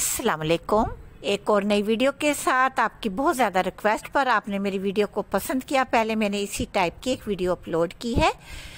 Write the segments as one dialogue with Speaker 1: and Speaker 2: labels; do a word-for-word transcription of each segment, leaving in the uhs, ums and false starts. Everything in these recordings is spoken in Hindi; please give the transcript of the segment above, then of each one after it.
Speaker 1: अस्सलाम वालेकुम। एक और नई वीडियो के साथ आपकी बहुत ज़्यादा रिक्वेस्ट पर आपने मेरी वीडियो को पसंद किया। पहले मैंने इसी टाइप की एक वीडियो अपलोड की है,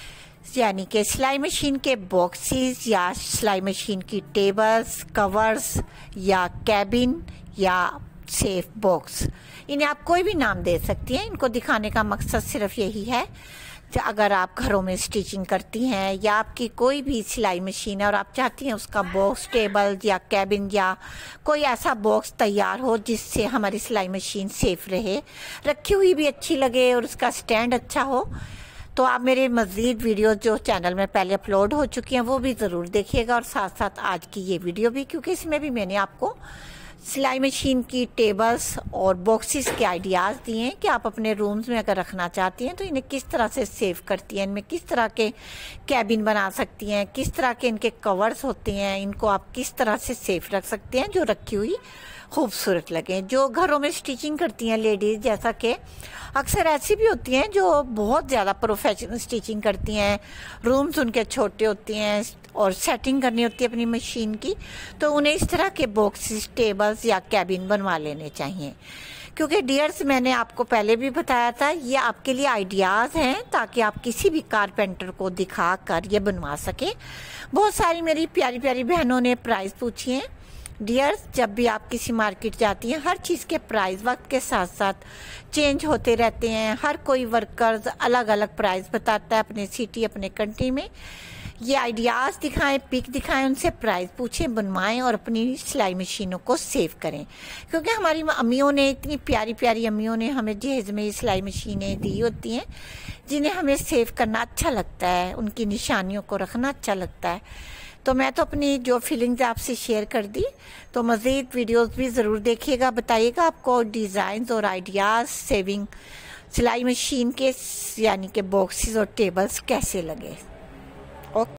Speaker 1: यानी कि सिलाई मशीन के बॉक्सेस या सिलाई मशीन की टेबल्स, कवर्स या कैबिन या सेफ बॉक्स, इन्हें आप कोई भी नाम दे सकती हैं। इनको दिखाने का मकसद सिर्फ यही है, अगर आप घरों में स्टिचिंग करती हैं या आपकी कोई भी सिलाई मशीन है और आप चाहती हैं उसका बॉक्स, टेबल या कैबिन या कोई ऐसा बॉक्स तैयार हो जिससे हमारी सिलाई मशीन सेफ रहे, रखी हुई भी अच्छी लगे और उसका स्टैंड अच्छा हो, तो आप मेरे मज़ीद वीडियो जो चैनल में पहले अपलोड हो चुकी हैं वो भी ज़रूर देखिएगा, और साथ साथ आज की ये वीडियो भी, क्योंकि इसमें भी मैंने आपको सिलाई मशीन की टेबल्स और बॉक्सेस के आइडियाज़ दिए हैं कि आप अपने रूम्स में अगर रखना चाहती हैं तो इन्हें किस तरह से सेव करती हैं, इनमें किस तरह के कैबिन बना सकती हैं, किस तरह के इनके कवर्स होते हैं, इनको आप किस तरह से सेफ रख सकते हैं जो रखी हुई खूबसूरत लगे। जो घरों में स्टिचिंग करती हैं लेडीज़, जैसा कि अक्सर ऐसी भी होती हैं जो बहुत ज़्यादा प्रोफेशनल स्टिचिंग करती हैं, रूम्स उनके छोटे होते हैं और सेटिंग करनी होती है अपनी मशीन की, तो उन्हें इस तरह के बॉक्सेस, टेबल्स या कैबिन बनवा लेने चाहिए। क्योंकि डियर्स, मैंने आपको पहले भी बताया था, ये आपके लिए आइडियाज़ हैं ताकि आप किसी भी कारपेंटर को दिखा कर ये बनवा सकें। बहुत सारी मेरी प्यारी प्यारी बहनों ने प्राइस पूछी हैं। डियर्स, जब भी आप किसी मार्केट जाती हैं, हर चीज़ के प्राइस वक्त के साथ साथ चेंज होते रहते हैं। हर कोई वर्कर्स अलग अलग प्राइस बताता है अपने सिटी, अपने कंट्री में। ये आइडियाज़ दिखाएं, पिक दिखाएं, उनसे प्राइस पूछें, बनवाएं और अपनी सिलाई मशीनों को सेव करें। क्योंकि हमारी अम्मियों ने, इतनी प्यारी प्यारी अम्मियों ने हमें जहेज में सिलाई मशीनें दी होती हैं जिन्हें हमें सेव करना अच्छा लगता है, उनकी निशानियों को रखना अच्छा लगता है। तो मैं तो अपनी जो फीलिंग्स आपसे शेयर कर दी, तो मज़ीद वीडियोस भी ज़रूर देखिएगा, बताइएगा आपको डिज़ाइंस और आइडियाज़ सेविंग सिलाई मशीन के, यानी कि बॉक्सेस और टेबल्स कैसे लगे। ओके।